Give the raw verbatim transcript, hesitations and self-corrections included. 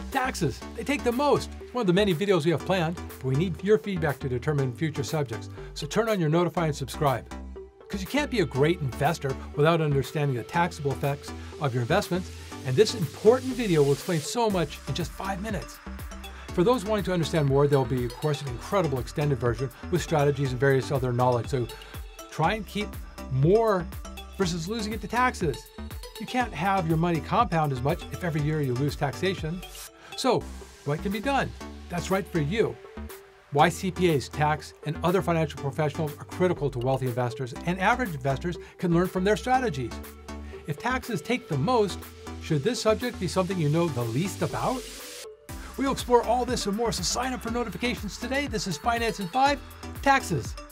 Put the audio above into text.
Taxes, they take the most. It's one of the many videos we have planned, but we need your feedback to determine future subjects. So turn on your notify and subscribe. Because you can't be a great investor without understanding the taxable effects of your investments, and this important video will explain so much in just five minutes. For those wanting to understand more, there will be, of course, an incredible extended version with strategies and various other knowledge. So try and keep more versus losing it to taxes. You can't have your money compound as much if every year you lose taxation. So what can be done that's right for you? Why C P As, tax, and other financial professionals are critical to wealthy investors, and average investors can learn from their strategies. If taxes take the most, should this subject be something you know the least about? We'll explore all this and more, so sign up for notifications today. This is Finance in five, Taxes.